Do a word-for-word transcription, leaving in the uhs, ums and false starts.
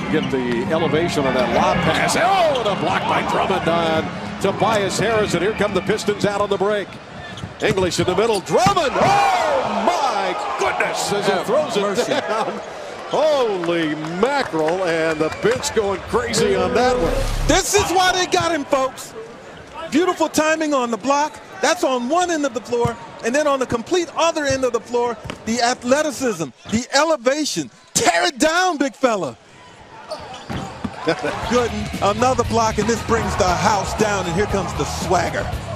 get the elevation on that lob pass. Oh, and a block by Drummond on Tobias Harris, and here come the Pistons out on the break. English in the middle. Drummond. Oh my goodness! As he throws it Mercy. down. Holy mackerel! And the bench going crazy on that one. This is why they got him, folks. Beautiful timing on the block. That's on one end of the floor. And then on the complete other end of the floor, the athleticism, the elevation. Tear it down, big fella. Good. Another block, and this brings the house down, and here comes the swagger.